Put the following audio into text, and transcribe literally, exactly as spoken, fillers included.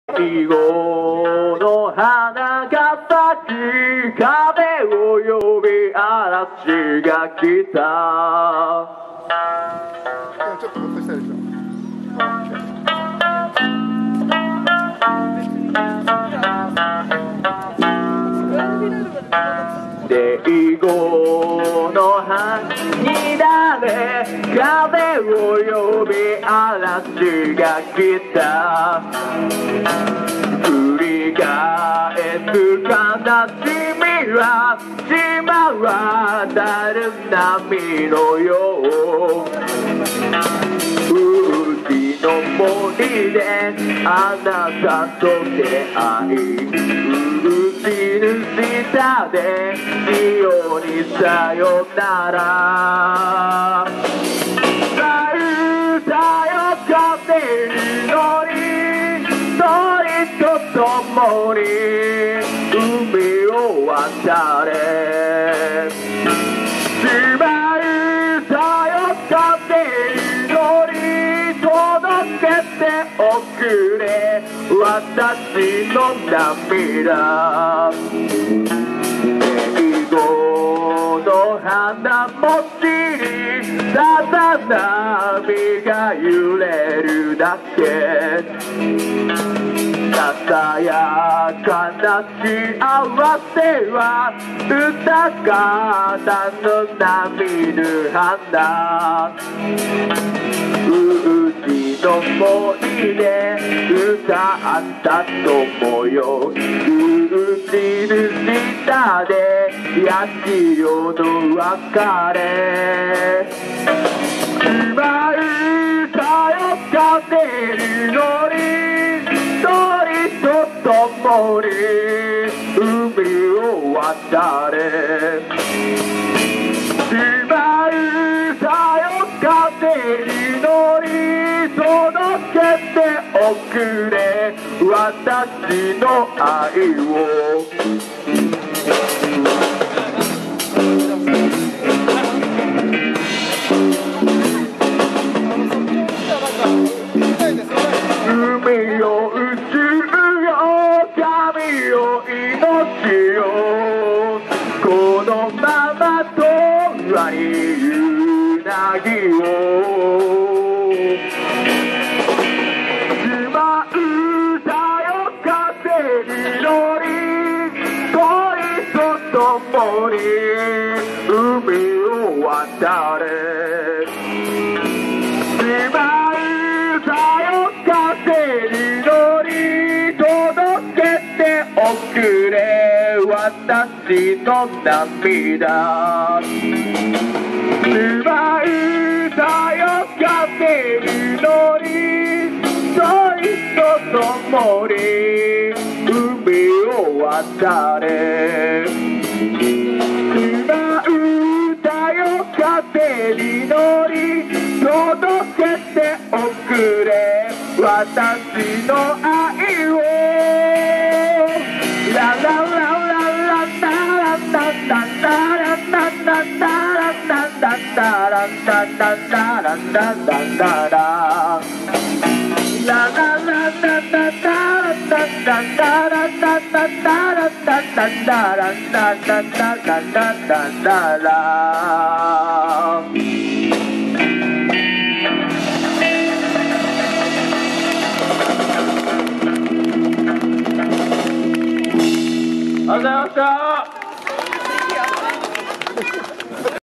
囲碁の花が咲き風を呼び嵐が来た。 ちょっとほっとしたでしょ。 で囲碁の葉にだれ風を呼び嵐が来た。繰り返す悲しみは島渡る波のよう。海の森であなたと出会い死ぬ下でしようにさよなら。さうさよ風に乗り鳥と共に海を渡れ。しまうさよ風に乗り届けておくれ私の涙。囲碁の花もちにさざ波が揺れるだけ。ささやかな幸せは歌方の波る花。海の森で歌った友よ。海の下で八千代の別れ。今歌よ風に乗り鳥と共に海を渡れ。今歌よ風に乗り届けておくれ私の愛を。海よ宇宙よ神よ命よこのままとはうなぎを。島歌よ風に乗り鳥と共に海を渡れ。島歌よ風に乗り届けておくれ私の涙。島歌よ風に乗り鳥と共に海を渡れ。島歌よ風に乗り届けておくれ私の愛を。ラララララタラタタタラタタタラタタタラタタタラタタタラ。ラララタタタラタタタラタタタラタタタラタタタタタタラ。ありがとうございました。